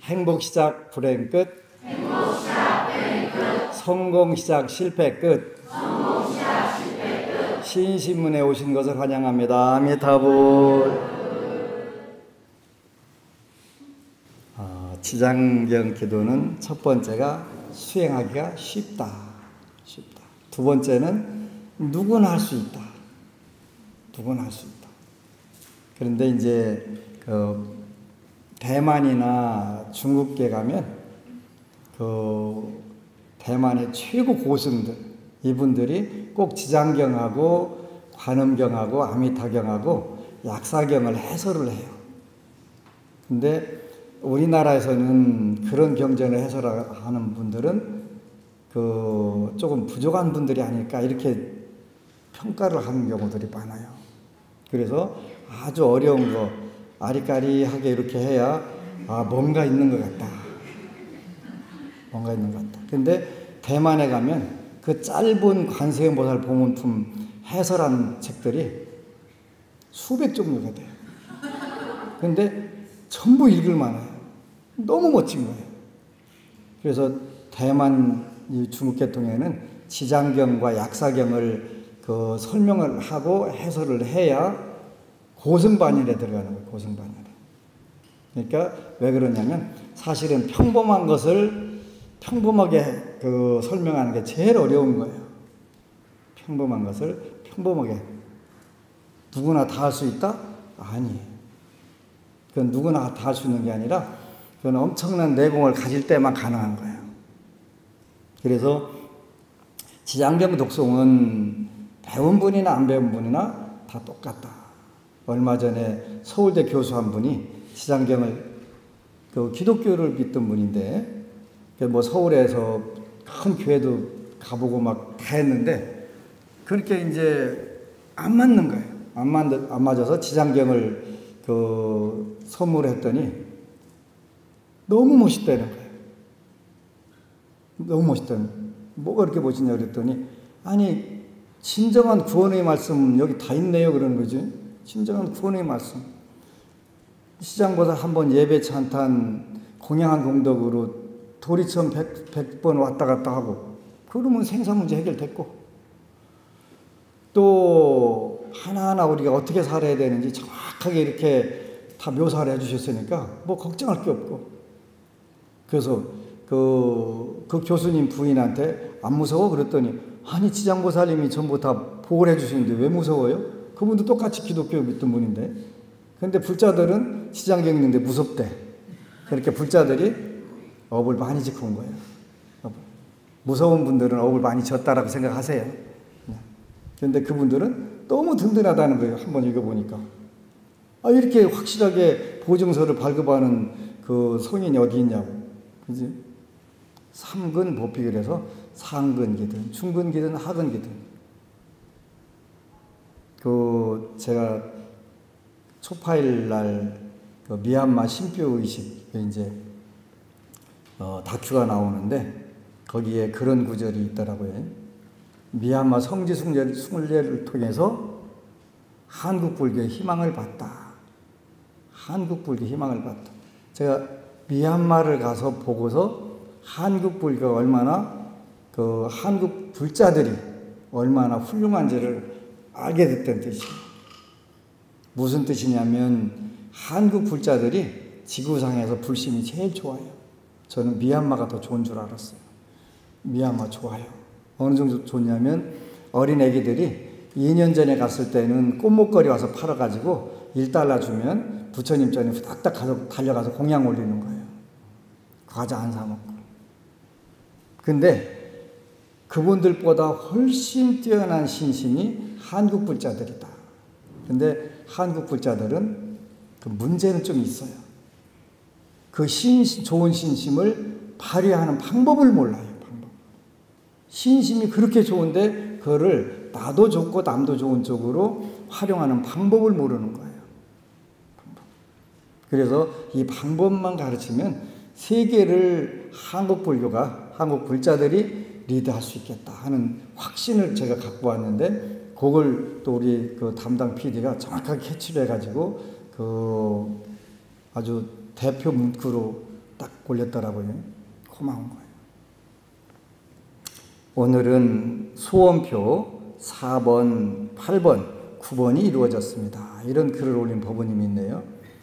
행복 시작 불행 끝. 성공 시작 실패 끝. 신신문에 오신 것을 환영합니다. 아미타불. 지장경 기도는 첫 번째가 수행하기가 쉽다. 두 번째는 누구나 할 수 있다. 그런데 이제 대만이나 중국계 가면 대만의 최고 고승들, 이분들이 꼭 지장경하고 관음경하고 아미타경하고 약사경을 해설을 해요. 근데 우리나라에서는 그런 경전을 해설하는 분들은 조금 부족한 분들이 아닐까 이렇게 평가를 하는 경우들이 많아요. 그래서 아주 어려운 거 아리까리하게 이렇게 해야 뭔가 있는 것 같다. 근데 대만에 가면 그 짧은 관세음보살 보문품 해설한 책들이 수백 종류가 돼요. 근데 전부 읽을 만해요. 너무 멋진 거예요. 그래서 대만 중국 계통에는 지장경과 약사경을 설명을 하고 해설을 해야 고승반열에 들어가는 거예요. 고승반열에. 그러니까 왜 그러냐면 사실은 평범한 것을 평범하게 설명하는 게 제일 어려운 거예요. 평범한 것을 평범하게. 누구나 다 할 수 있다? 아니에요. 그건 누구나 다 할 수 있는 게 아니라 그건 엄청난 내공을 가질 때만 가능한 거예요. 그래서 지장경 독송은 배운 분이나 안 배운 분이나 다 똑같다. 얼마 전에 서울대 교수 한 분이 지장경을 기독교를 믿던 분인데 서울에서 큰 교회도 가보고 막 다 했는데 그렇게 이제 안 맞는 거예요. 안 맞아서 지장경을 선물했더니 너무 멋있다는 거예요. 너무 멋있다는 거예요. 뭐가 그렇게 멋있냐 그랬더니 아니 진정한 구원의 말씀 여기 다 있네요 그러는 거지. 진정한 구원의 말씀. 시장보다 한번 예배 찬탄 공양한 공덕으로 도리처럼 100번 왔다 갔다 하고 그러면 생산 문제 해결됐고 또 하나하나 우리가 어떻게 살아야 되는지 정확하게 이렇게 다 묘사를 해주셨으니까 뭐 걱정할 게 없고 그래서 그 교수님 부인한테 안 무서워? 그랬더니 아니 지장보살님이 전부 다 보호를 해주시는데 왜 무서워요? 그분도 똑같이 기독교 믿던 분인데 근데 불자들은 지장경 있는데 무섭대. 그렇게 불자들이 업을 많이 짓고 온 거예요. 무서운 분들은 업을 많이 졌다라고 생각하세요. 그런데 그분들은 너무 든든하다는 거예요. 한번 읽어보니까. 이렇게 확실하게 보증서를 발급하는 그 성인이 어디 있냐고. 그지? 삼근 보픽을 해서 상근기든, 중근기든, 하근기든. 제가 초파일 날 미얀마 신표 의식, 이제, 다큐가 나오는데, 거기에 그런 구절이 있더라고요. 미얀마 성지 순례를 통해서 한국 불교의 희망을 봤다. 한국 불교의 희망을 봤다. 제가 미얀마를 가서 보고서 한국 불교가 얼마나 한국 불자들이 얼마나 훌륭한지를 알게 됐던 뜻이에요. 무슨 뜻이냐면 한국 불자들이 지구상에서 불심이 제일 좋아요. 저는 미얀마가 더 좋은 줄 알았어요. 미얀마 좋아요. 어느 정도 좋냐면 어린 애기들이 2년 전에 갔을 때는 꽃목걸이 와서 팔아가지고 1달러 주면 부처님 전에 후닥닥 가서 달려가서 공양 올리는 거예요. 과자 안 사먹고. 근데 그분들보다 훨씬 뛰어난 신심이 한국 불자들이다. 근데 한국 불자들은 그 문제는 좀 있어요. 그 좋은 신심을 발휘하는 방법을 몰라요. 신심이 그렇게 좋은데 그거를 나도 좋고 남도 좋은 쪽으로 활용하는 방법을 모르는 거예요. 그래서 이 방법만 가르치면 세계를 한국 불교가 한국 불자들이 리드할 수 있겠다 하는 확신을 제가 갖고 왔는데 그걸 또 우리 그 담당 PD가 정확하게 캐치를 해가지고 아주 대표 문구로 딱 걸렸더라고요. 고마운 거예요. 오늘은 소원표 4번, 8번, 9번이 이루어졌습니다. 이런 글을 올린 법원님이 있네요.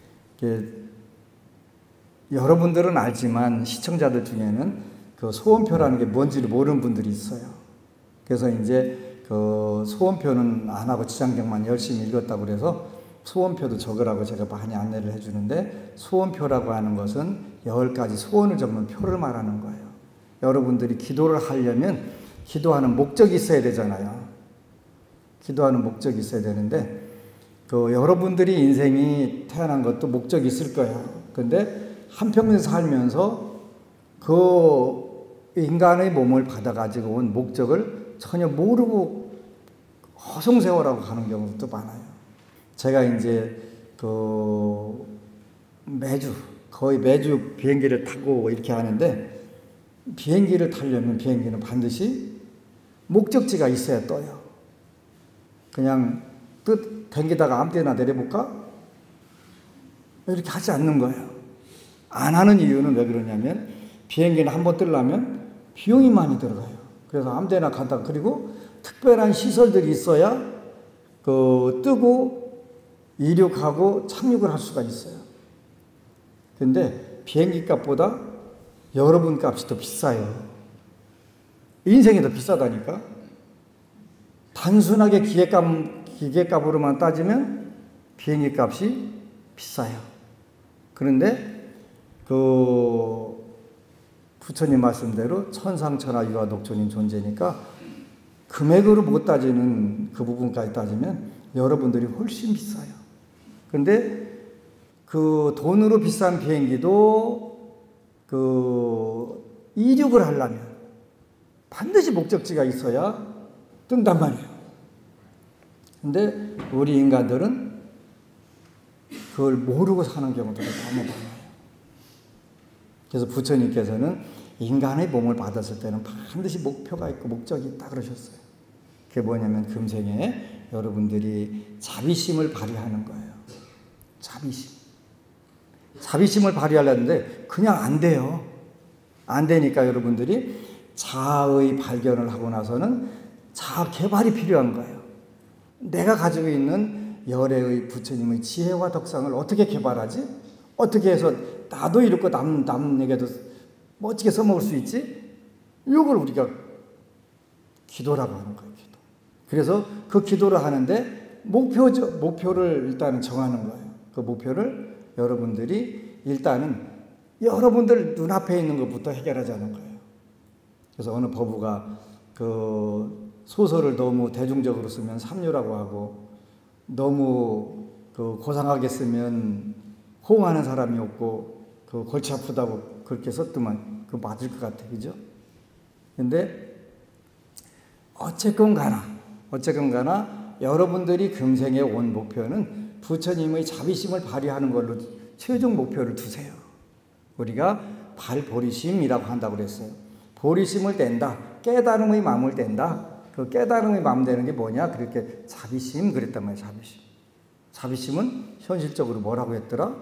여러분들은 알지만 시청자들 중에는 그 소원표라는 게 뭔지를 모르는 분들이 있어요. 그래서 이제 그 소원표는 안 하고 지장경만 열심히 읽었다고 그래서 소원표도 적으라고 제가 많이 안내를 해주는데, 소원표라고 하는 것은 10가지 소원을 적는 표를 말하는 거예요. 여러분들이 기도를 하려면 기도하는 목적이 있어야 되잖아요. 기도하는 목적이 있어야 되는데, 여러분들이 인생이 태어난 것도 목적이 있을 거예요. 근데 한평생 살면서 그 인간의 몸을 받아가지고 온 목적을 전혀 모르고 허송세월하고 가는 경우도 많아요. 제가 이제 거의 매주 비행기를 타고 이렇게 하는데, 비행기를 타려면 비행기는 반드시 목적지가 있어야 떠요. 그냥 댕기다가 아무 데나 내려볼까? 이렇게 하지 않는 거예요. 안 하는 이유는 왜 그러냐면, 비행기는 한번 뜨려면 비용이 많이 들어가요. 그래서 아무 데나 가다가, 그리고 특별한 시설들이 있어야 뜨고 이륙하고 착륙을 할 수가 있어요. 근데 비행기 값보다 여러분 값이 더 비싸요. 인생이 더 비싸다니까. 단순하게 기계값으로만 따지면 비행기 값이 비싸요. 그런데 부처님 말씀대로 천상천하 유아독존인 존재니까 금액으로 못 따지는 그 부분까지 따지면 여러분들이 훨씬 비싸요. 그런데 그 돈으로 비싼 비행기도 이륙을 하려면 반드시 목적지가 있어야 뜬단 말이에요. 근데 우리 인간들은 그걸 모르고 사는 경우들이 너무 많아요. 그래서 부처님께서는 인간의 몸을 받았을 때는 반드시 목표가 있고 목적이 있다 그러셨어요. 그게 뭐냐면 금생에 여러분들이 자비심을 발휘하는 거예요. 자비심을 발휘하려는데 그냥 안 돼요. 안 되니까 여러분들이 자아의 발견을 하고 나서는 자아 개발이 필요한 거예요. 내가 가지고 있는 열애의 부처님의 지혜와 덕상을 어떻게 개발하지? 어떻게 해서 나도 이렇고 남에게도 멋지게 써먹을 수 있지? 이걸 우리가 기도라고 하는 거예요. 기도. 그래서 그 기도를 하는데 목표를 일단은 정하는 거예요. 그 목표를 여러분들이 일단은 여러분들 눈앞에 있는 것부터 해결하자는 거예요. 그래서 어느 법우가 소설을 너무 대중적으로 쓰면 삼류라고 하고, 너무 고상하게 쓰면 호응하는 사람이 없고 골치 아프다고 그렇게 썼더만 그거 맞을 것 같아. 그죠? 근데 어쨌건 가나 여러분들이 금생에 온 목표는 부처님의 자비심을 발휘하는 걸로 최종 목표를 두세요. 우리가 발보리심이라고 한다고 그랬어요. 보리심을 뗀다. 깨달음의 마음을 뗀다. 그 깨달음의 마음 되는 게 뭐냐? 그렇게 자비심 그랬단 말이에요. 자비심은 현실적으로 뭐라고 했더라?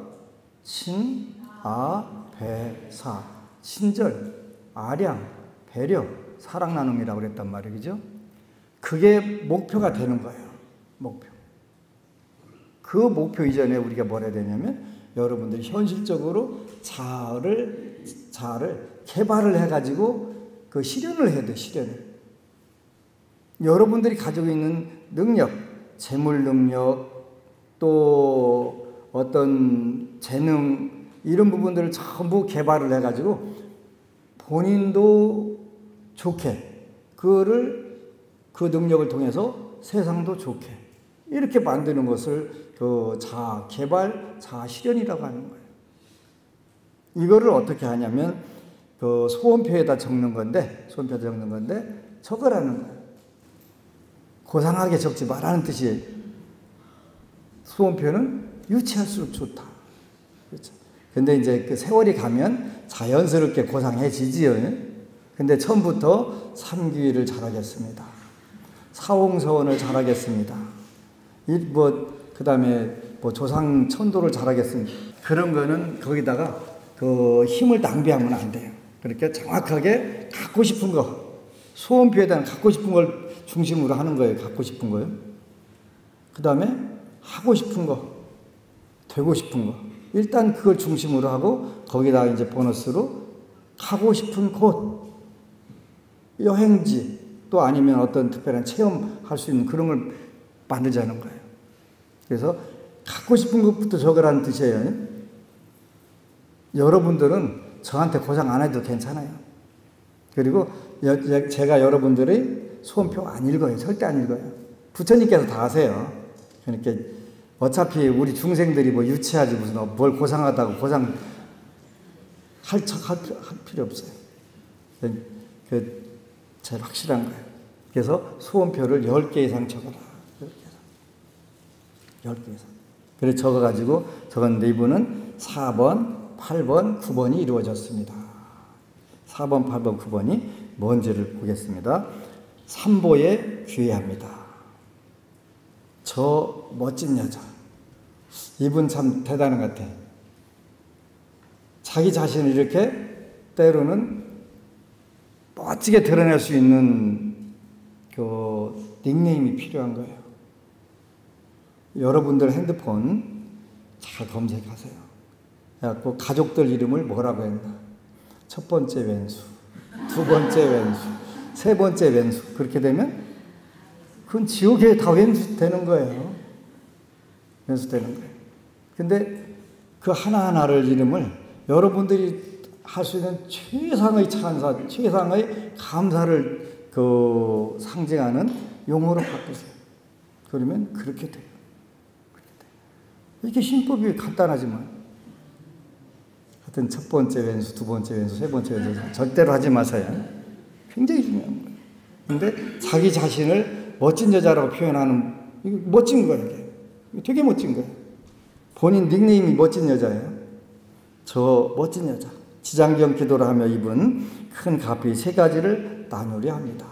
친아배사, 친절, 아량, 배려, 사랑 나눔이라고 그랬단 말이에요. 그죠? 그게 목표가 되는 거예요. 목표. 그 목표 이전에 우리가 뭘 해야 되냐면, 여러분들이 현실적으로 자아를 개발을 해가지고 그 실현을 해야 돼. 실현을. 여러분들이 가지고 있는 능력, 재물 능력, 또 어떤 재능, 이런 부분들을 전부 개발을 해가지고 본인도 좋게, 그 능력을 통해서 세상도 좋게, 이렇게 만드는 것을 자아 개발, 자아 실현이라고 하는 거예요. 이거를 어떻게 하냐면 소원표에다 적는 건데, 적으라는 거예요. 고상하게 적지 말라는 뜻이에요. 소원표는 유치할수록 좋다. 그렇죠? 근데 이제 그 세월이 가면 자연스럽게 고상해지지요. 근데 처음부터 삼귀를 잘하겠습니다. 사홍서원을 잘하겠습니다. 그 다음에 조상 천도를 잘하겠습니다. 그런 거는 거기다가 그 힘을 낭비하면 안 돼요. 그러니까 정확하게 갖고 싶은 거, 소원표에 대한 갖고 싶은 걸 중심으로 하는 거예요. 갖고 싶은 거요. 그 다음에 하고 싶은 거, 되고 싶은 거. 일단 그걸 중심으로 하고 거기다가 이제 보너스로 가고 싶은 곳, 여행지, 또 아니면 어떤 특별한 체험할 수 있는 그런 걸 만들자는 거예요. 그래서 갖고 싶은 것부터 적으라는 뜻이에요. 여러분들은 저한테 고생 안 해도 괜찮아요. 그리고 제가 여러분들의 소원표 안 읽어요. 절대 안 읽어요. 부처님께서 다 하세요. 그러니까 어차피 우리 중생들이 뭐 유치하지 무슨 뭘 고상하다고 고상 할 필요 없어요. 그 제일 확실한 거예요. 그래서 소원표를 10개 이상 적어라. 10개 이상. 그래서 적어가지고 적었는데 이분은 4번, 8번, 9번이 이루어졌습니다. 4번, 8번, 9번이 뭔지를 보겠습니다. 삼보에 귀해합니다. 저 멋진 여자. 이분 참 대단한 것 같아. 자기 자신을 이렇게 때로는 멋지게 드러낼 수 있는 그 닉네임이 필요한 거예요. 여러분들 핸드폰 잘 검색하세요. 그래갖고 가족들 이름을 뭐라고 했나? 첫 번째 왼수, 두 번째 왼수, 세 번째 왼수. 그렇게 되면 그건 지옥에 다 왼수 되는 거예요. 왼수 되는 거예요. 근데 그 하나하나를 이름을 여러분들이 할 수 있는 최상의 찬사, 최상의 감사를 그 상징하는 용어로 바꾸세요. 그러면 그렇게 돼요. 이렇게 신법이 간단하지만 하여튼 첫 번째 왼수, 두 번째 왼수, 세 번째 왼수 절대로 하지 마세요. 굉장히 중요한 거예요. 근데 자기 자신을 멋진 여자라고 표현하는 이거 멋진 거예요. 이게 되게 멋진 거예요. 본인 닉네임이 멋진 여자예요. 저 멋진 여자. 지장경 기도를 하며 입은 큰 가피 3가지를 나누려 합니다.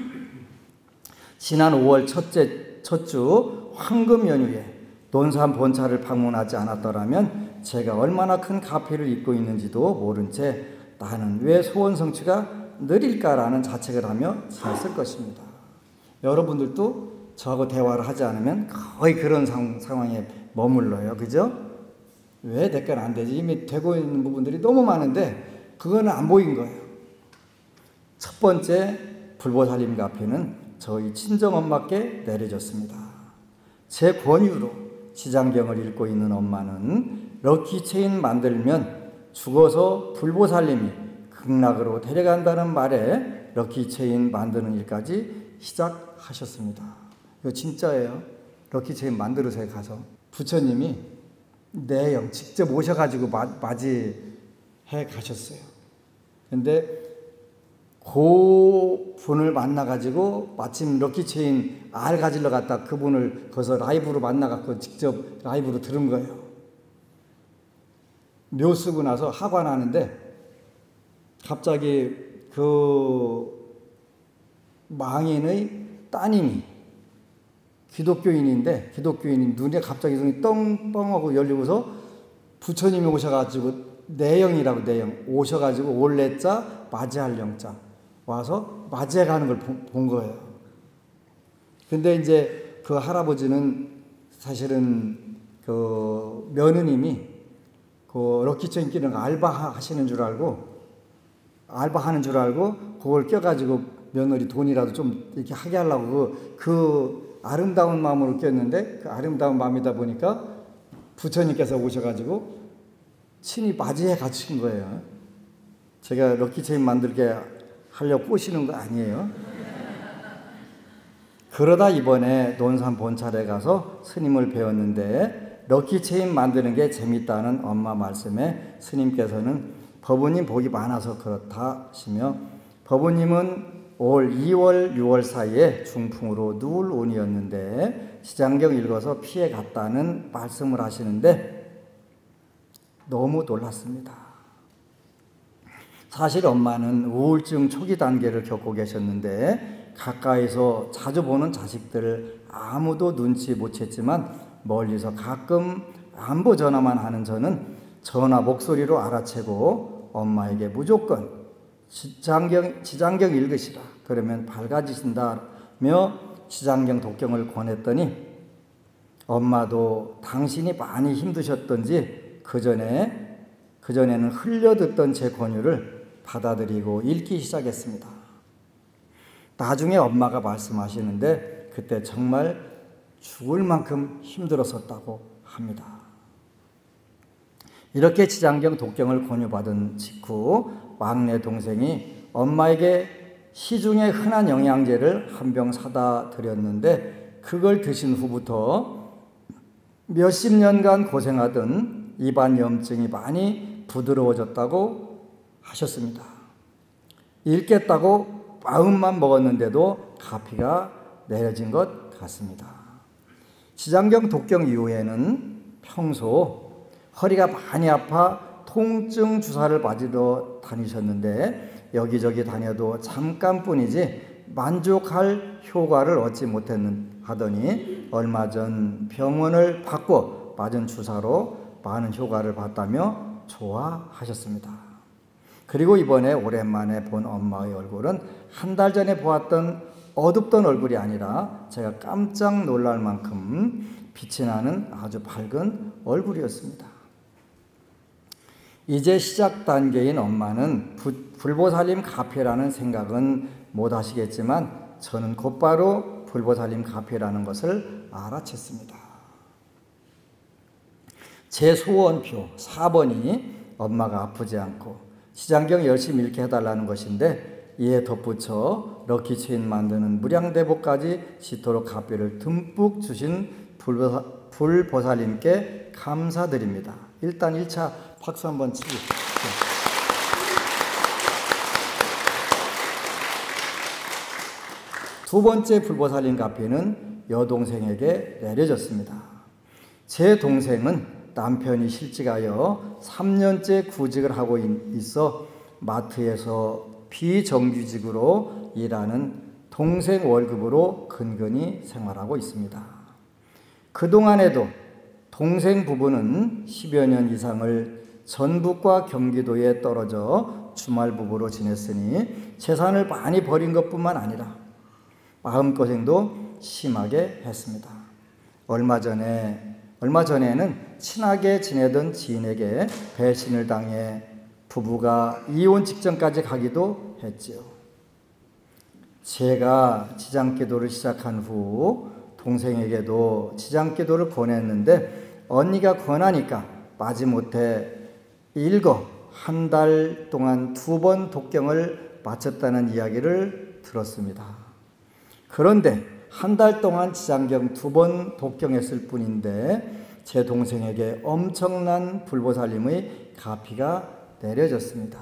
지난 5월 첫 주 황금 연휴에 논산 본차를 방문하지 않았더라면 제가 얼마나 큰 가피를 입고 있는지도 모른 채 나는 왜 소원 성취가 느릴까라는 자책을 하며 지냈을 것입니다. 여러분들도 저하고 대화를 하지 않으면 거의 그런 상황에 머물러요. 그죠? 왜 내 건 안 되지? 이미 되고 있는 부분들이 너무 많은데 그거는 안 보인 거예요. 첫 번째 불보살림 가피는 저희 친정엄마께 내려졌습니다. 제 권유로 지장경을 읽고 있는 엄마는 럭키체인 만들면 죽어서 불보살님이 극락으로 데려간다는 말에 럭키체인 만드는 일까지 시작하셨습니다. 이거 진짜예요. 럭키체인 만들으세요. 가서 부처님이 내영 직접 오셔가지고 맞이해 가셨어요. 근데 그 분을 만나가지고 마침 럭키체인 알 가지러 갔다 그분을 거기서 라이브로 만나갖고 직접 라이브로 들은 거예요. 묘 쓰고 나서 하관하는데 갑자기 그 망인의 따님이 기독교인이 눈에 갑자기 눈이 떵떵하고 열리고서 부처님이 오셔가지고 내영이라고 내영 오셔가지고 올레자 맞이할 영자 와서 맞이해 가는 걸 본 거예요. 근데 이제 그 할아버지는 사실은 그 며느님이 그 럭키체인 끼는 알바하는 줄 알고 그걸 껴가지고 며느리 돈이라도 좀 이렇게 하게 하려고 그 아름다운 마음으로 꼈는데 그 아름다운 마음이다 보니까 부처님께서 오셔가지고 친히 맞이해 가신 거예요. 제가 럭키체인 만들게 하려고 꼬시는 거 아니에요. 그러다 이번에 논산 본찰에 가서 스님을 배웠는데 럭키체인 만드는 게 재밌다는 엄마 말씀에 스님께서는 법우님 복이 많아서 그렇다 하시며 법우님은 올 2월, 6월 사이에 중풍으로 누울 운이었는데 지장경 읽어서 피해 갔다는 말씀을 하시는데 너무 놀랐습니다. 사실 엄마는 우울증 초기 단계를 겪고 계셨는데 가까이서 자주 보는 자식들을 아무도 눈치 못 챘지만 멀리서 가끔 안부 전화만 하는 저는 전화 목소리로 알아채고 엄마에게 무조건 지장경 읽으시라. 그러면 밝아지신다며 지장경 독경을 권했더니 엄마도 당신이 많이 힘드셨던지 그전에는 흘려듣던 제 권유를 받아들이고 읽기 시작했습니다. 나중에 엄마가 말씀하시는데 그때 정말 죽을 만큼 힘들었었다고 합니다. 이렇게 지장경 독경을 권유받은 직후 막내 동생이 엄마에게 시중에 흔한 영양제를 한 병 사다 드렸는데 그걸 드신 후부터 몇십 년간 고생하던 입안 염증이 많이 부드러워졌다고 하셨습니다. 읽겠다고 마음만 먹었는데도 가피가 내려진 것 같습니다. 지장경 독경 이후에는 평소 허리가 많이 아파 통증 주사를 맞으러 다니셨는데 여기저기 다녀도 잠깐뿐이지 만족할 효과를 얻지 못하더니 얼마 전 병원을 바꿔 맞은 주사로 많은 효과를 봤다며 좋아하셨습니다. 그리고 이번에 오랜만에 본 엄마의 얼굴은 한 달 전에 보았던 어둡던 얼굴이 아니라 제가 깜짝 놀랄 만큼 빛이 나는 아주 밝은 얼굴이었습니다. 이제 시작 단계인 엄마는 불보살림 가피라는 생각은 못 하시겠지만 저는 곧바로 불보살림 가피라는 것을 알아챘습니다. 제 소원표 4번이 엄마가 아프지 않고 지장경 열심히 읽게 해달라는 것인데 이에 덧붙여 럭키체인 만드는 무량대복까지 싣도록 가피를 듬뿍 주신 불보살님께 감사드립니다. 일단 1차 박수 한번 치고. 두 번째 불보살님 가피는 여동생에게 내려졌습니다. 제 동생은 남편이 실직하여 3년째 구직을 하고 있어 마트에서 비정규직으로 일하는 동생 월급으로 근근히 생활하고 있습니다. 그동안에도 동생 부부는 10여 년 이상을 전북과 경기도에 떨어져 주말 부부로 지냈으니 재산을 많이 버린 것뿐만 아니라 마음고생도 심하게 했습니다. 얼마 전에는 친하게 지내던 지인에게 배신을 당해 부부가 이혼 직전까지 가기도 했지요. 제가 지장기도를 시작한 후 동생에게도 지장기도를 권했는데 언니가 권하니까 마지못해 한 달 동안 2번 독경을 마쳤다는 이야기를 들었습니다. 그런데 한 달 동안 지장경 2번 독경했을 뿐인데 제 동생에게 엄청난 불보살님의 가피가 내려졌습니다.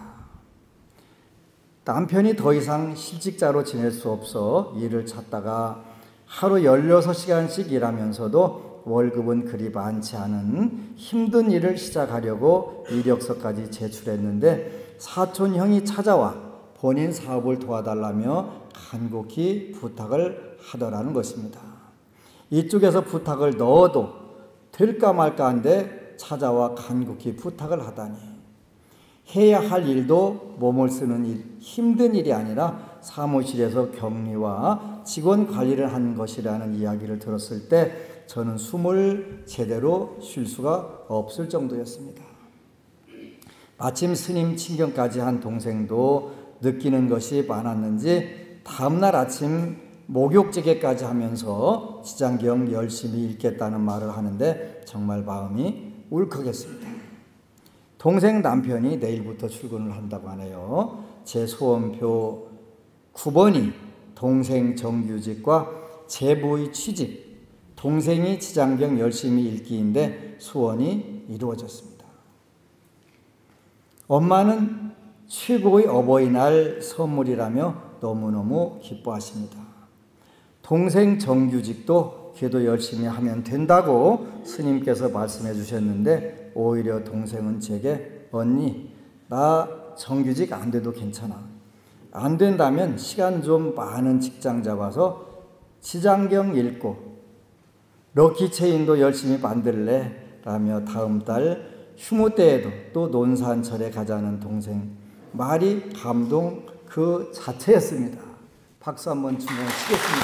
남편이 더 이상 실직자로 지낼 수 없어 일을 찾다가 하루 16시간씩 일하면서도 월급은 그리 많지 않은 힘든 일을 시작하려고 이력서까지 제출했는데 사촌 형이 찾아와 본인 사업을 도와달라며 간곡히 부탁을 하더라는 것입니다. 이쪽에서 부탁을 넣어도 될까 말까 한데 찾아와 간곡히 부탁을 하다니 해야 할 일도 몸을 쓰는 힘든 일이 아니라 사무실에서 격리와 직원 관리를 한 것이라는 이야기를 들었을 때 저는 숨을 제대로 쉴 수가 없을 정도였습니다. 마침 스님 친경까지 한 동생도 느끼는 것이 많았는지 다음날 아침 목욕제계까지 하면서 지장경 열심히 읽겠다는 말을 하는데 정말 마음이 울컥했습니다. 동생 남편이 내일부터 출근을 한다고 하네요. 제 소원표 9번이 동생 정규직과 제부의 취직, 동생이 지장경 열심히 읽기인데 소원이 이루어졌습니다. 엄마는 최고의 어버이날 선물이라며 너무너무 기뻐하십니다. 동생 정규직도 걔도 열심히 하면 된다고 스님께서 말씀해 주셨는데 오히려 동생은 제게 언니 나 정규직 안 돼도 괜찮아. 안 된다면 시간 좀 많은 직장 잡아서 지장경 읽고 럭키체인도 열심히 만들래 라며 다음 달 휴무 때에도 또 논산철에 가자는 동생 말이 감동 그 자체였습니다. 박수 한번 충분히 치겠습니다.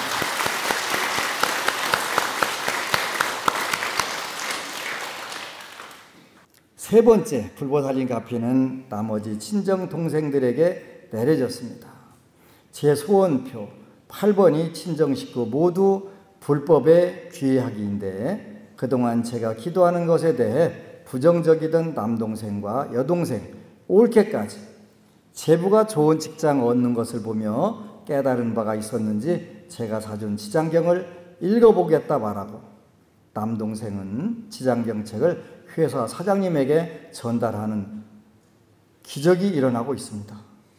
세 번째 불보살님 가피는 나머지 친정 동생들에게 내려졌습니다. 제 소원표 8번이 친정 식구 모두 불법의 귀하기인데 그동안 제가 기도하는 것에 대해 부정적이던 남동생과 여동생 올케까지 제부가 좋은 직장 얻는 것을 보며 깨달은 바가 있었는지 제가 사준 지장경을 읽어보겠다 말하고 남동생은 지장경책을 회사 사장님에게 전달하는 기적이 일어나고 있습니다.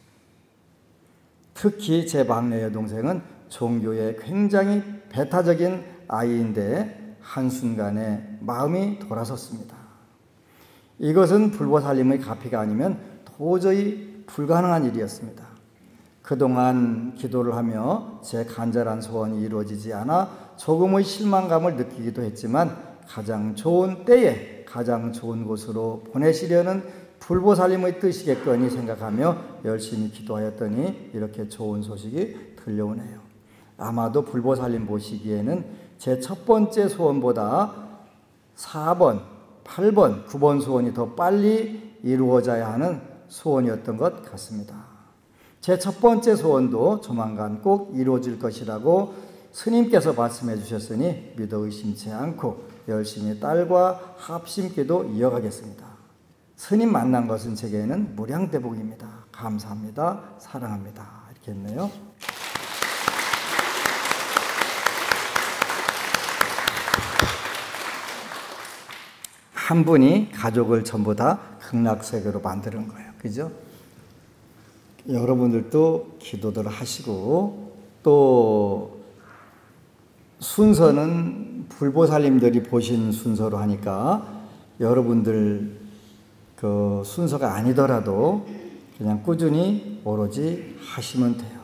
특히 제 막내 여동생은 종교에 굉장히 배타적인 아이인데 한순간에 마음이 돌아섰습니다. 이것은 불보살님의 가피가 아니면 도저히 불가능한 일이었습니다. 그동안 기도를 하며 제 간절한 소원이 이루어지지 않아 조금의 실망감을 느끼기도 했지만 가장 좋은 때에 가장 좋은 곳으로 보내시려는 불보살님의 뜻이겠거니 생각하며 열심히 기도하였더니 이렇게 좋은 소식이 들려오네요. 아마도 불보살님 보시기에는 제 첫 번째 소원보다 4번, 8번, 9번 소원이 더 빨리 이루어져야 하는 소원이었던 것 같습니다. 제 첫 번째 소원도 조만간 꼭 이루어질 것이라고 스님께서 말씀해 주셨으니 믿어 의심치 않고 열심히 딸과 합심기도 이어가겠습니다. 스님 만난 것은 제게는 무량대복입니다. 감사합니다. 사랑합니다. 이렇게 했네요. 한 분이 가족을 전부 다 극락세계로 만드는 거예요. 그죠? 여러분들도 기도들 하시고 또 순서는 불보살님들이 보신 순서로 하니까 여러분들 그 순서가 아니더라도 그냥 꾸준히 오로지 하시면 돼요.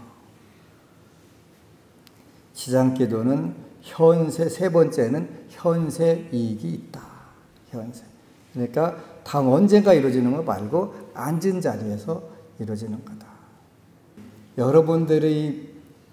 지장기도는 현세, 세 번째는 현세 이익이 있다. 현세. 그러니까 다음 언젠가 이루어지는 거 말고 앉은 자리에서 이루어지는 거다. 여러분들의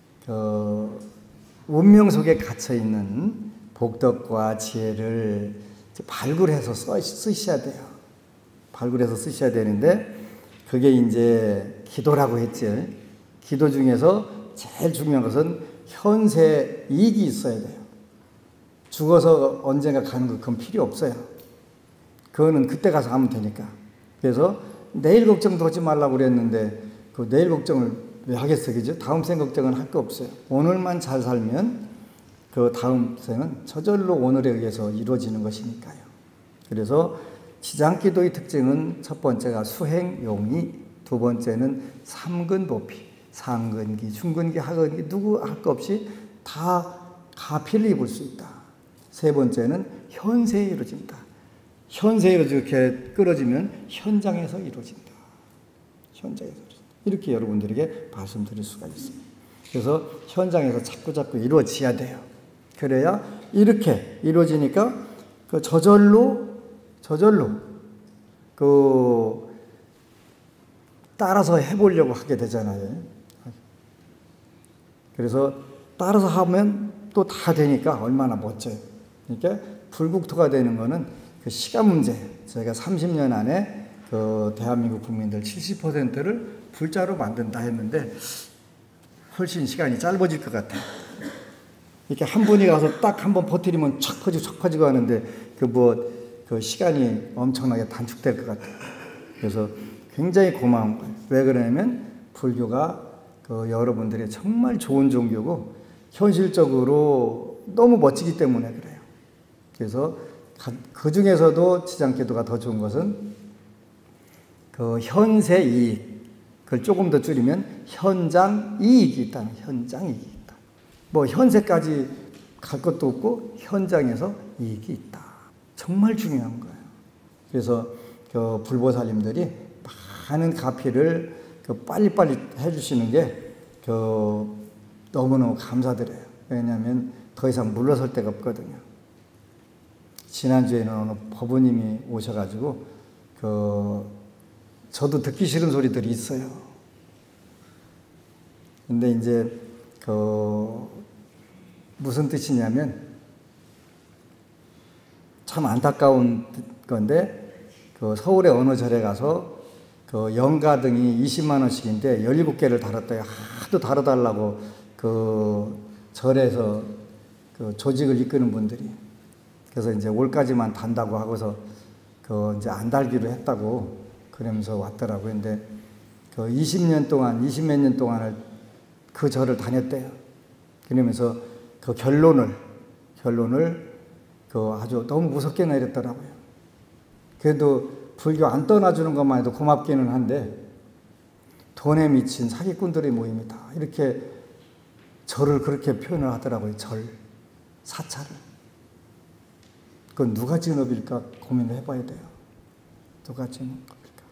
운명 속에 갇혀 있는 복덕과 지혜를 발굴해서 쓰셔야 돼요. 발굴해서 쓰셔야 되는데 그게 이제 기도라고 했지. 기도 중에서 제일 중요한 것은 현세 이익이 있어야 돼요. 죽어서 언젠가 가는 거 그건 필요 없어요. 그거는 그때 가서 하면 되니까. 그래서 내일 걱정도 하지 말라고 그랬는데 그 내일 걱정을 왜 하겠어요? 그죠? 다음 생 걱정은 할 거 없어요. 오늘만 잘 살면 그 다음 생은 저절로 오늘에 의해서 이루어지는 것이니까요. 그래서 지장기도의 특징은 첫 번째가 수행용의, 두 번째는 삼근보피, 상근기, 중근기, 하근기 누구 할 거 없이 다 가피를 입을 수 있다. 세 번째는 현세에 이루어진다. 현세에 이렇게 끌어지면 현장에서 이루어진다. 현장에서 이루어진다. 이렇게 여러분들에게 말씀드릴 수가 있습니다. 그래서 현장에서 자꾸 이루어져야 돼요. 그래야 이렇게 이루어지니까 그 저절로 그 따라서 해보려고 하게 되잖아요. 그래서 따라서 하면 또 다 되니까 얼마나 멋져요. 그러니까 불국토가 되는 거는 그 시간 문제. 저희가 30년 안에 그 대한민국 국민들 70%를 불자로 만든다 했는데 훨씬 시간이 짧아질 것 같아요. 이렇게 한 분이 가서 딱 한 번 퍼뜨리면 척 퍼지고 하는데 그 시간이 엄청나게 단축될 것 같아요. 그래서 굉장히 고마운 거예요. 왜 그러냐면 불교가 그 여러분들의 정말 좋은 종교고 현실적으로 너무 멋지기 때문에 그래요. 그래서 그 중에서도 지장기도가 더 좋은 것은 그 현세 이익을 조금 더 줄이면 현장 이익이 있다는 현장 이익이 있다. 뭐 현세까지 갈 것도 없고 현장에서 이익이 있다. 정말 중요한 거예요. 그래서 그 불보살님들이 많은 가피를 그 빨리빨리 해주시는 게 그 너무너무 감사드려요. 왜냐하면 더 이상 물러설 데가 없거든요. 지난주에는 어느 법부님이 오셔가지고 저도 듣기 싫은 소리들이 있어요. 근데 이제 무슨 뜻이냐면 참 안타까운 건데 서울의 어느 절에 가서 영가등이 20만 원씩인데 17개를 달았대요. 하도 달아달라고 절에서 조직을 이끄는 분들이. 그래서 이제 올까지만 단다고 하고서 이제 안 달기로 했다고 그러면서 왔더라고요. 근데 20년 동안, 20몇 년 동안을 그 절을 다녔대요. 그러면서 결론을 아주 너무 무섭게 내렸더라고요. 그래도 불교 안 떠나주는 것만 해도 고맙기는 한데 돈에 미친 사기꾼들의 모임이다. 이렇게 절을 그렇게 표현을 하더라고요. 절, 사찰을. 그건 누가 지은 업일까 고민을 해봐야 돼요. 누가 지은 업일까.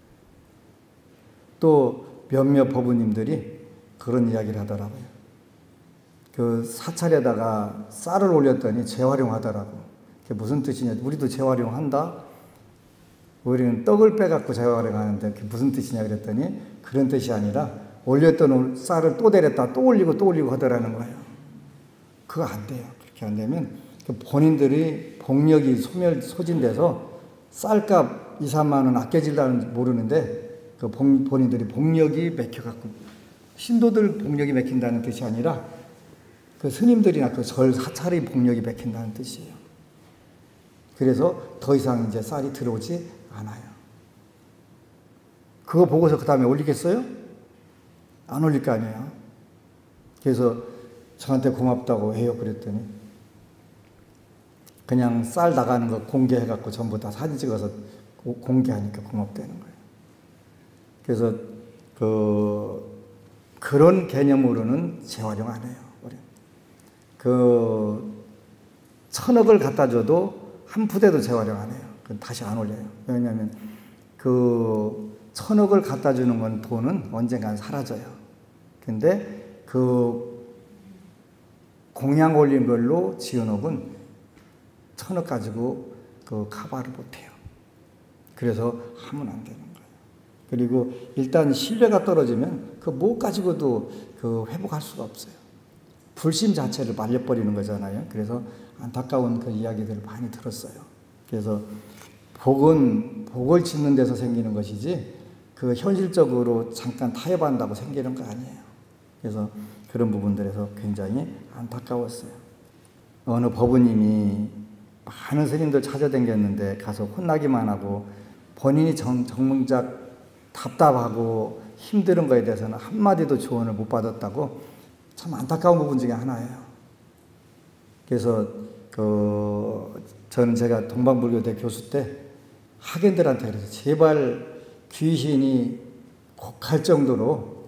또 몇몇 법우님들이 그런 이야기를 하더라고요. 사찰에다가 쌀을 올렸더니 재활용하더라고. 그게 무슨 뜻이냐. 우리도 재활용한다. 우리는 떡을 빼갖고 재활용하는데 그게 무슨 뜻이냐 그랬더니 그런 뜻이 아니라 올렸던 쌀을 또 데렸다 또 올리고 하더라는 거예요. 그거 안 돼요. 그렇게 안 되면 본인들이 복력이 소진돼서 쌀값 2, 3만 원 아껴질라는 모르는데 본인들이 복력이 맥혀갖고 신도들 복력이 맥힌다는 뜻이 아니라 스님들이나 절 사찰의 복력이 맥힌다는 뜻이에요. 그래서 더 이상 이제 쌀이 들어오지 않아요. 그거 보고서 그 다음에 올리겠어요? 안 올릴 거 아니에요. 그래서 저한테 고맙다고 해요. 그랬더니 그냥 쌀 나가는 거 공개해갖고 전부 다 사진 찍어서 공개하니까 고맙다는 거예요. 그래서 그런 개념으로는 재활용 안 해요. 1,000억을 갖다 줘도 한 푸대도 재활용 안 해요. 다시 안 올려요. 왜냐하면 1,000억을 갖다 주는 건 돈은 언젠간 사라져요. 근데 공양 올린 걸로 지은 업은 1,000억 가지고 카바를 못 해요. 그래서 하면 안 되는 거예요. 그리고 일단 신뢰가 떨어지면 뭐 가지고도 회복할 수가 없어요. 불신 자체를 말려버리는 거잖아요. 그래서 안타까운 그 이야기들을 많이 들었어요. 그래서 복을 짓는 데서 생기는 것이지 현실적으로 잠깐 타협한다고 생기는 거 아니에요. 그래서 그런 부분들에서 굉장히 안타까웠어요. 어느 법우님이 많은 스님들 찾아다녔는데 가서 혼나기만 하고 본인이 정작 답답하고 힘든 거에 대해서는 한마디도 조언을 못 받았다고 참 안타까운 부분 중에 하나예요. 그래서 저는 제가 동방불교대 교수 때 학연들한테 그래서 제발 귀신이 곡할 정도로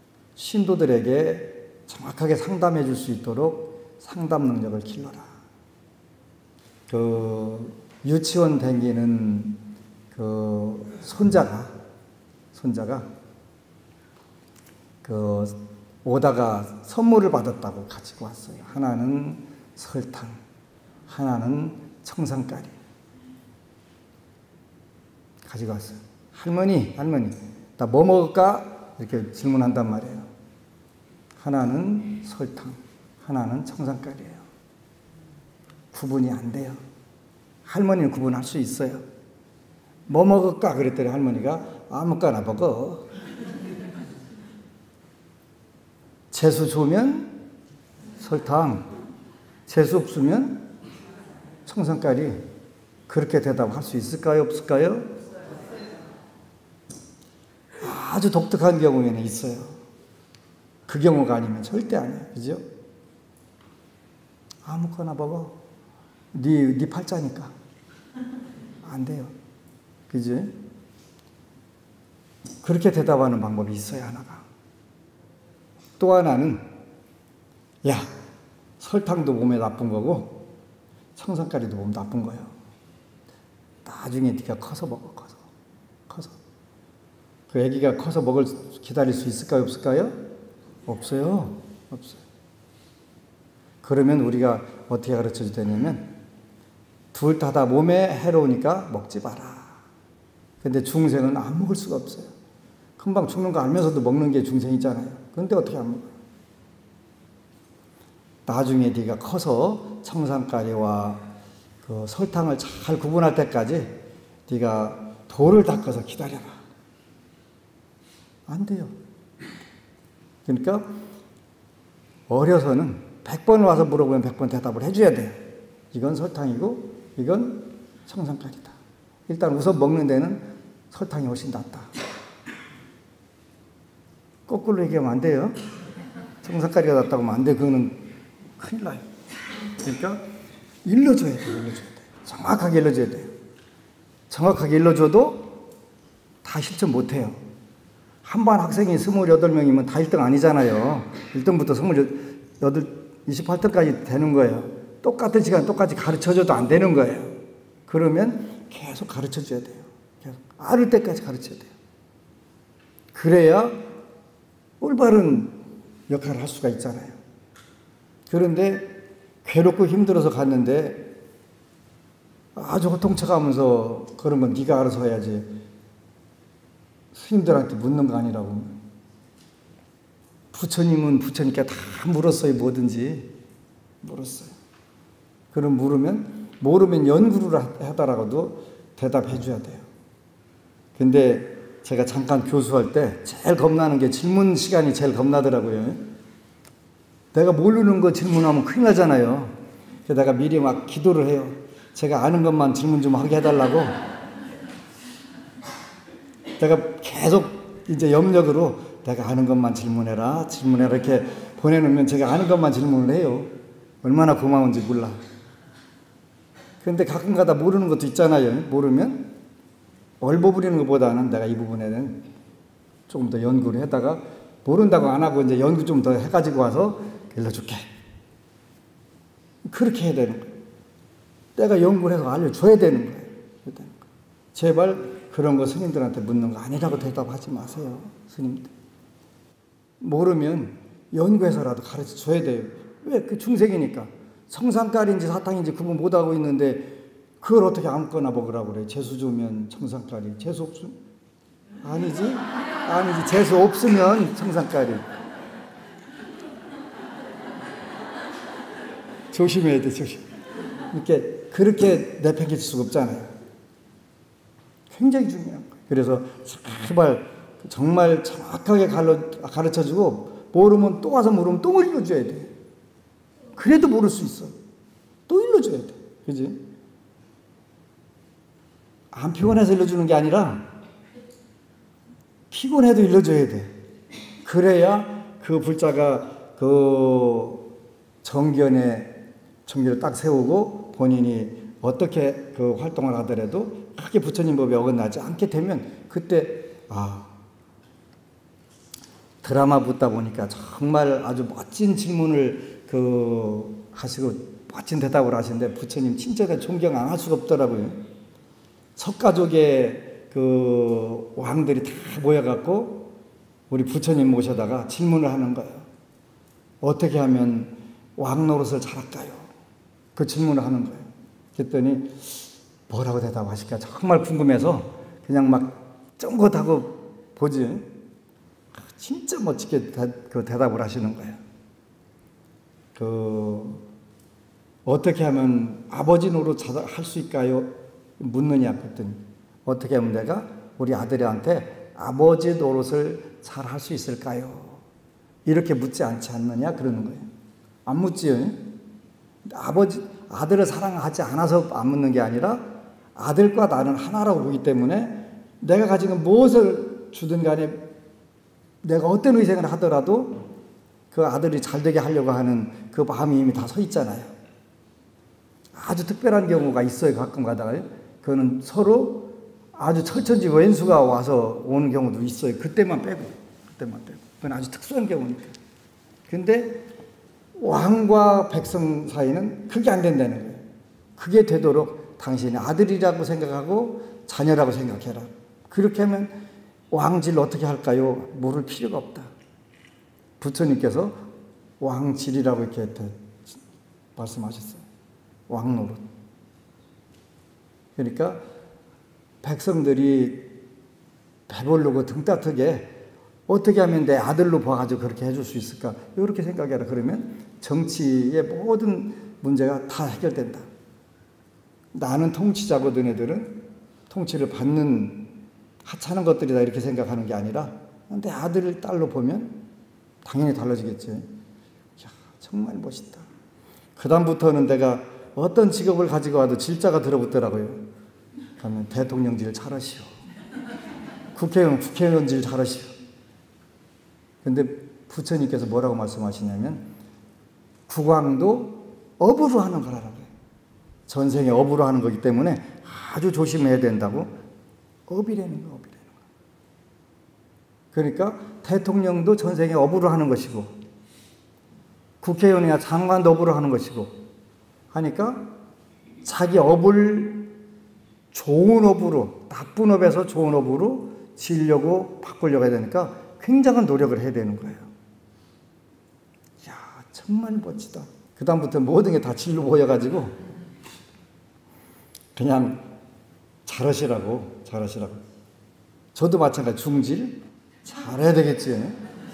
신도들에게 정확하게 상담해 줄 수 있도록 상담 능력을 길러라. 유치원 다니는 손자가 오다가 선물을 받았다고 가지고 왔어요. 하나는 설탕, 하나는 청산가리 가지고 왔어요. 할머니, 나 뭐 먹을까? 이렇게 질문한단 말이에요. 하나는 설탕, 하나는 청산가리예요. 구분이 안 돼요. 할머니는 구분할 수 있어요. 뭐 먹을까? 그랬더니 할머니가 아무거나 먹어. 재수 좋으면 설탕, 재수 없으면 청산가리. 그렇게 대답할 수 있을까요? 없을까요? 아주 독특한 경우에는 있어요. 그 경우가 아니면 절대 아니에요. 그죠? 아무거나 먹어. 네 팔자니까. 안 돼요. 그지? 그렇게 대답하는 방법이 있어요, 하나가. 또 하나는, 야, 설탕도 몸에 나쁜 거고, 청산가리도 몸에 나쁜 거예요. 나중에 네가 커서 먹어, 커서. 그 애기가 커서 기다릴 수 있을까요, 없을까요? 없어요. 그러면 우리가 어떻게 가르쳐 주냐면, 둘 다 몸에 해로우니까 먹지 마라. 근데 중생은 안 먹을 수가 없어요. 금방 죽는 거 알면서도 먹는 게 중생이잖아요. 그런데 어떻게 안 먹어요? 나중에 네가 커서 청산가리와 그 설탕을 잘 구분할 때까지 네가 돌을 닦아서 기다려라. 안 돼요. 그러니까 어려서는 100번 와서 물어보면 100번 대답을 해줘야 돼요. 이건 설탕이고 이건 청산가리다. 일단 우선 먹는 데는 설탕이 훨씬 낫다. 거꾸로 얘기하면 안 돼요. 청산가리가 낫다고 하면 안 돼. 그거는 큰일 나요. 그러니까 일러줘야 돼요. 일러줘야 돼요. 정확하게 일러줘야 돼요. 정확하게 일러줘도 다 실천 못해요. 한 반 학생이 28명이면 다 1등 아니잖아요. 1등부터 28등까지 되는 거예요. 똑같은 시간 똑같이 가르쳐줘도 안 되는 거예요. 그러면 계속 가르쳐줘야 돼요. 계속 알을 때까지 가르쳐야 돼요. 그래야 올바른 역할을 할 수가 있잖아요. 그런데 괴롭고 힘들어서 갔는데 아주 호통쳐가면서 그런 건 네가 알아서 해야지. 스님들한테 묻는 거 아니라고. 부처님은 부처님께 다 물었어요. 뭐든지 물었어요. 그럼 모르면 연구를 하더라도 대답해 줘야 돼요. 근데 제가 잠깐 교수할 때 제일 겁나는 게 질문 시간이 제일 겁나더라고요. 내가 모르는 거 질문하면 큰일 나잖아요. 그래서 내가 미리 막 기도를 해요. 제가 아는 것만 질문 좀 하게 해달라고. 내가 계속 이제 염력으로 내가 아는 것만 질문해라 이렇게 보내놓으면 제가 아는 것만 질문을 해요. 얼마나 고마운지 몰라. 그런데 가끔 가다 모르는 것도 있잖아요. 모르면 얼버무리는 것보다는 내가 이 부분에는 조금 더 연구를 했다가 모른다고 안 하고 이제 연구 좀 더 해가지고 와서 일러줄게. 그렇게 해야 되는 거예요. 내가 연구를 해서 알려줘야 되는 거예요. 제발 그런 거 스님들한테 묻는 거 아니라고 대답하지 마세요. 스님들. 모르면 연구해서라도 가르쳐 줘야 돼요. 왜? 그 중생이니까. 청산가리인지 사탕인지 구분 못하고 있는데 그걸 어떻게 아무거나 먹으라고 그래. 재수 주면 청산가리. 재수 없으면 아니지. 재수 없으면 청산가리. 조심해야 돼. 조심. 이렇게 그렇게 내팽개칠 수가 없잖아요. 굉장히 중요한 거예요. 그래서 제발 정말 정확하게 가르쳐주고 모르면 또 와서 물으면 또 일러줘야 돼. 그래도 모를 수 있어. 또 일러줘야 돼. 그지? 안 피곤해서 일러주는 게 아니라 피곤해도 일러줘야 돼. 그래야 그 불자가 그 정견을 딱 세우고 본인이 어떻게 그 활동을 하더라도 크게 부처님 법에 어긋나지 않게 되면 그때 드라마 붙다 보니까 정말 아주 멋진 질문을 하시고 멋진 대답을 하시는데 부처님 진짜 존경 안 할 수가 없더라고요. 석가족의 그 왕들이 다 모여갖고 우리 부처님 모셔다가 질문을 하는 거예요. 어떻게 하면 왕 노릇을 잘할까요? 그 질문을 하는 거예요. 그랬더니 뭐라고 대답하실까 정말 궁금해서 그냥 막 쫑긋하고 보지. 진짜 멋지게 그 대답을 하시는 거예요. 어떻게 하면 아버지 노릇 할 수 있까요? 묻느냐 그랬더니 어떻게 하면 내가 우리 아들한테 아버지 노릇을 잘 할 수 있을까요? 이렇게 묻지 않지 않느냐 그러는 거예요. 안 묻지요. 아들을 사랑하지 않아서 안 묻는 게 아니라 아들과 나는 하나라고 보기 때문에 내가 가진 무엇을 주든 간에 내가 어떤 의생을 하더라도 그 아들이 잘되게 하려고 하는 그 마음이 이미 다 서 있잖아요. 아주 특별한 경우가 있어요. 가끔 가다가요. 그거는 서로 아주 철천지 왼수가 와서 오는 경우도 있어요. 그때만 빼고. 그건 아주 특수한 경우니까. 근데 왕과 백성 사이는 그게 안 된다는 거예요. 그게 되도록 당신이 아들이라고 생각하고 자녀라고 생각해라. 그렇게 하면 왕질 어떻게 할까요? 물을 필요가 없다. 부처님께서 왕질이라고 이렇게 말씀하셨어요. 왕노릇. 그러니까 백성들이 배부르고 등 따뜻하게 어떻게 하면 내 아들로 봐가지고 그렇게 해줄 수 있을까? 이렇게 생각해라. 그러면 정치의 모든 문제가 다 해결된다. 나는 통치자거든. 애들은 통치를 받는 하찮은 것들이다 이렇게 생각하는 게 아니라 내 아들을 딸로 보면 당연히 달라지겠지. 야, 정말 멋있다. 그 다음부터는 내가 어떤 직업을 가지고 와도 질자가 들어붙더라고요. 그러면 대통령질 잘하시오. 국회의원질 잘하시오. 근데 부처님께서 뭐라고 말씀하시냐면 국왕도 업으로 하는 거라고요. 전생에 업으로 하는 거기 때문에 아주 조심해야 된다고. 업이라는 거, 업이라는 거. 그러니까 대통령도 전생에 업으로 하는 것이고 국회의원이나 장관도 업으로 하는 것이고 하니까 자기 업을 좋은 업으로, 나쁜 업에서 좋은 업으로 지으려고 바꾸려고 해야 되니까 굉장한 노력을 해야 되는 거예요. 이야, 정말 멋지다. 그 다음부터 모든 게 다 질로 보여가지고 그냥 잘하시라고. 저도 마찬가지. 중질 잘해야 되겠지.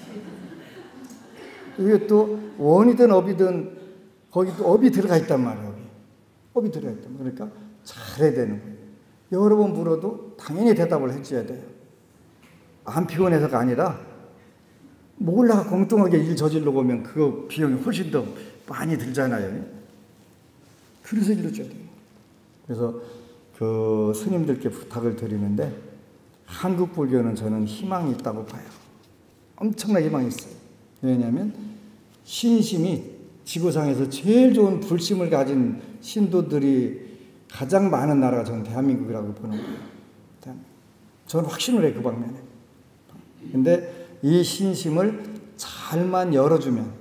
이게 또 원이든 업이든 거기 또 업이 들어가 있단 말이에요. 업이 들어가 있단 말이에요. 그러니까 잘해야 되는 거예요. 여러 번 물어도 당연히 대답을 해줘야 돼요. 안 피곤해서가 아니라 몰라 엉뚱하게 일 저질러 보면 그 비용이 훨씬 더 많이 들잖아요. 그래서 일러줘야 돼요. 그래서 그 스님들께 부탁을 드리는데 한국 불교는 저는 희망이 있다고 봐요. 엄청나게 희망이 있어요. 왜냐하면 신심이 지구상에서 제일 좋은 불심을 가진 신도들이 가장 많은 나라가 저는 대한민국이라고 보는 거예요. 저는 확신을 해요. 그 방면에. 근데 이 신심을 잘만 열어주면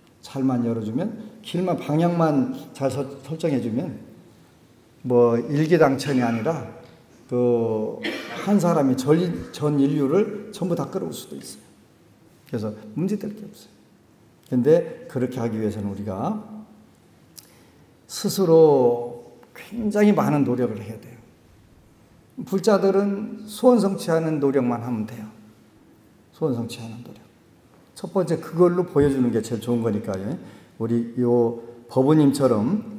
길만 방향만 잘 설정해주면 뭐 일기당천이 아니라 그 한 사람이 전 인류를 전부 다 끌어올 수도 있어요. 그래서 문제될 게 없어요. 근데 그렇게 하기 위해서는 우리가 스스로 굉장히 많은 노력을 해야 돼요. 불자들은 소원 성취하는 노력만 하면 돼요. 소원 성취하는 노력. 첫 번째 그걸로 보여주는 게 제일 좋은 거니까요. 우리 요 법우님처럼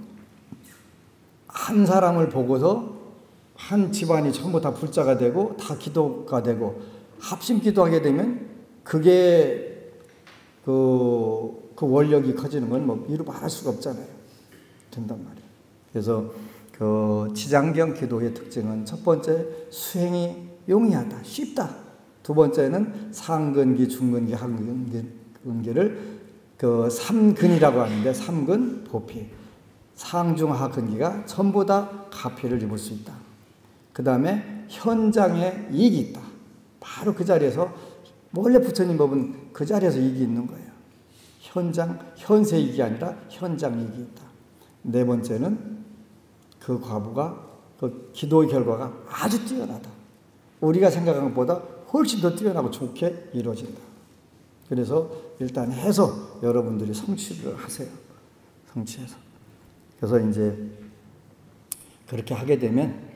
한 사람을 보고서 한 집안이 전부 다 불자가 되고 다 기도가 되고 합심 기도하게 되면 그게 그 원력이 커지는 건 뭐 이루 말할 수가 없잖아요. 된단 말이에요. 그래서 그 지장경 기도의 특징은 첫 번째 수행이 용이하다, 쉽다. 두 번째는 상근기, 중근기, 하근기를 그 삼근이라고 하는데 삼근 보피, 상중하근기가 전부 다 가피를 입을 수 있다. 그 다음에 현장에 이익이 있다. 바로 그 자리에서 원래 부처님 법은 그 자리에서 이익이 있는 거예요. 현세 이익이 아니라 현장 이익이 있다. 네 번째는 그 과부가 그 기도의 결과가 아주 뛰어나다. 우리가 생각한 것보다 훨씬 더 뛰어나고 좋게 이루어진다. 그래서 일단 해서 여러분들이 성취를 하세요. 성취해서. 그래서 이제 그렇게 하게 되면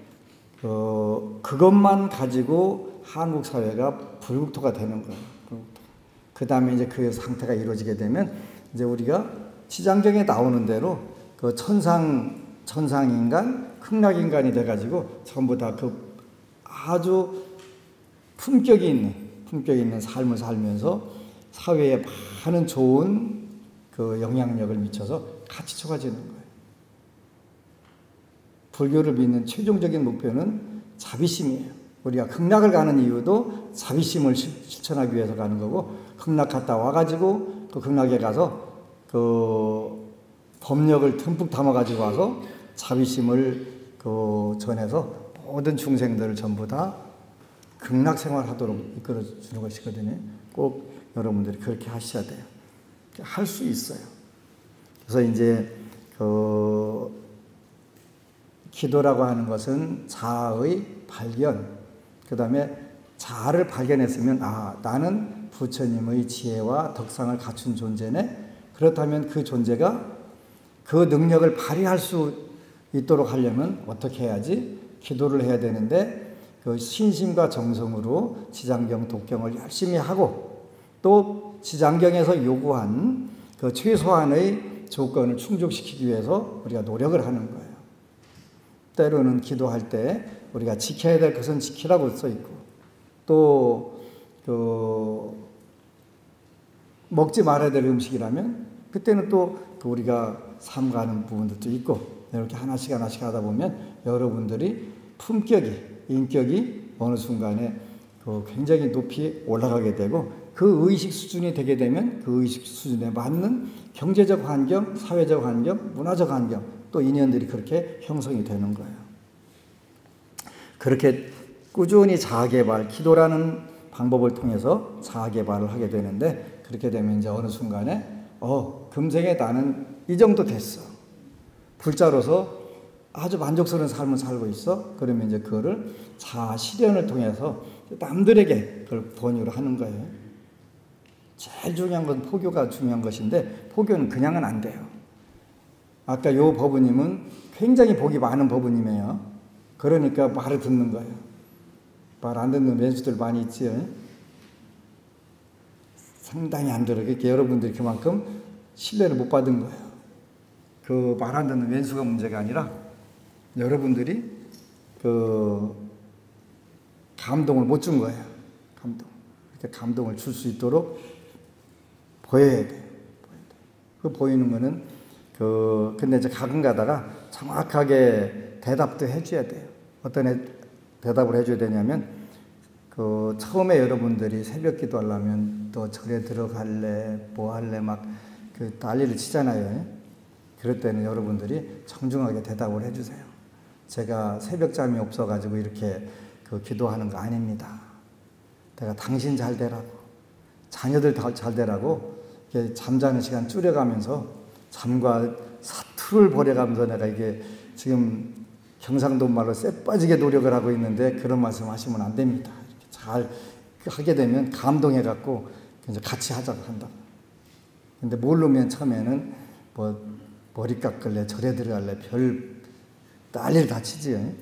그것만 가지고 한국 사회가 불국토가 되는 거예요. 그 다음에 이제 그 상태가 이루어지게 되면 이제 우리가 지장경에 나오는 대로 그 천상인간, 극락인간이 돼가지고 전부 다 그 아주 품격이 있는 삶을 살면서 사회에 많은 좋은 그 영향력을 미쳐서 같이 초가지는 거예요. 불교를 믿는 최종적인 목표는 자비심이에요. 우리가 극락을 가는 이유도 자비심을 실천하기 위해서 가는 거고, 극락 갔다 와가지고 그 극락에 가서 그 법력을 듬뿍 담아가지고 와서 자비심을 그 전해서 모든 중생들을 전부 다 극락 생활하도록 이끌어주는 것이거든요. 꼭 여러분들이 그렇게 하셔야 돼요. 할 수 있어요. 그래서 이제 그 기도라고 하는 것은 자아의 발견, 그 다음에 자아를 발견했으면 나는 부처님의 지혜와 덕상을 갖춘 존재네. 그렇다면 그 존재가 그 능력을 발휘할 수 있도록 하려면 어떻게 해야지? 기도를 해야 되는데 그 신심과 정성으로 지장경, 독경을 열심히 하고 또 지장경에서 요구한 그 최소한의 조건을 충족시키기 위해서 우리가 노력을 하는 거예요. 때로는 기도할 때 우리가 지켜야 될 것은 지키라고 써 있고 또 먹지 말아야 될 음식이라면 그때는 또 우리가 삼가하는 부분들도 있고 이렇게 하나씩 하다 보면 여러분들이 품격이, 인격이 어느 순간에 굉장히 높이 올라가게 되고 그 의식 수준이 되게 되면 그 의식 수준에 맞는 경제적 환경, 사회적 환경, 문화적 환경 또 인연들이 그렇게 형성이 되는 거예요. 그렇게 꾸준히 자아개발, 기도라는 방법을 통해서 자아개발을 하게 되는데 그렇게 되면 이제 어느 순간에 금생에 나는 이 정도 됐어. 불자로서 아주 만족스러운 삶을 살고 있어. 그러면 이제 그거를 자아 실현을 통해서 남들에게 그걸 권유를 하는 거예요. 제일 중요한 건 포교가 중요한 것인데 포교는 그냥은 안 돼요. 아까 요 법우님은 굉장히 복이 많은 법우님이에요. 그러니까 말을 듣는 거예요. 말 안 듣는 왼수들 많이 있지요. 상당히 안 들어요. 그러니까 여러분들이 그만큼 신뢰를 못 받은 거예요. 그 말 안 듣는 왼수가 문제가 아니라 여러분들이 그 감동을 못 준 거예요. 이렇게 감동을 줄 수 있도록 보여야 돼요. 그 보이는 거는 근데 이제 가끔 가다가 정확하게 대답도 해줘야 돼요. 어떤 대답을 해줘야 되냐면 처음에 여러분들이 새벽 기도하려면 또 절에 들어갈래 뭐 할래 막 난리를 치잖아요. 그럴 때는 여러분들이 정중하게 대답을 해주세요. 제가 새벽잠이 없어가지고 이렇게 기도하는 거 아닙니다. 내가 당신 잘 되라고 자녀들 잘 되라고 잠자는 시간 줄여가면서 잠과 사투를 벌여가면서 내가 이게 지금 경상도 말로 쎄 빠지게 노력을 하고 있는데 그런 말씀 하시면 안 됩니다. 이렇게 잘 하게 되면 감동해갖고 같이 하자고 한다고. 근데 모르면 처음에는 뭐 머리 깎을래 절에 들어갈래 별 난리를 다 치지.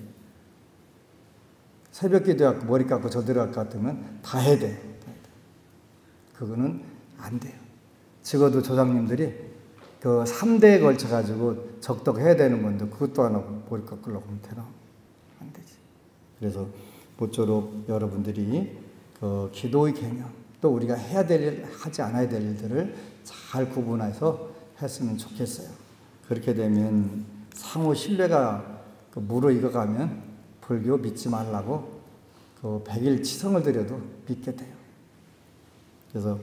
새벽 기도하고 머리 깎고 저 들어갈 것 같으면 다 해야 돼. 그거는 안 돼요. 적어도 조상님들이 3대에 걸쳐가지고 적덕해야 되는 건데 그것도 안 하고 머리 깎으려고 하면 되나? 안 되지. 그래서 모쪼록 여러분들이 기도의 개념 또 우리가 해야 될 일, 하지 않아야 될 일들을 잘 구분해서 했으면 좋겠어요. 그렇게 되면 상호 신뢰가 무르익어가면 불교 믿지 말라고 100일 치성을 드려도 믿게 돼요. 그래서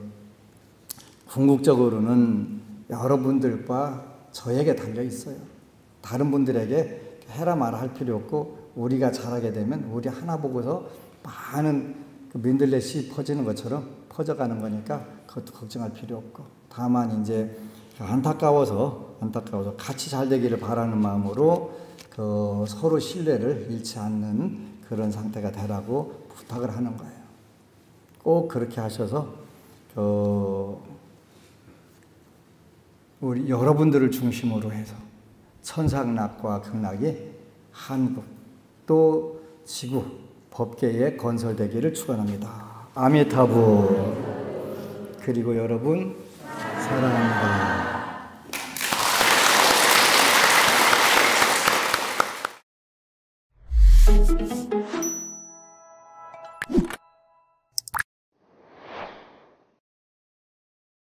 궁극적으로는 여러분들과 저에게 달려 있어요. 다른 분들에게 해라 마라 할 필요 없고 우리가 잘하게 되면 우리 하나 보고서 많은 민들레 씨 퍼지는 것처럼 퍼져가는 거니까 그것도 걱정할 필요 없고 다만 이제 안타까워서 같이 잘 되기를 바라는 마음으로 서로 신뢰를 잃지 않는 그런 상태가 되라고 부탁을 하는 거예요. 꼭 그렇게 하셔서 우리 여러분들을 중심으로 해서 천상락과 극락이 한국 또 지구 법계에 건설되기를 축원합니다. 아미타불. 그리고 여러분 사랑합니다.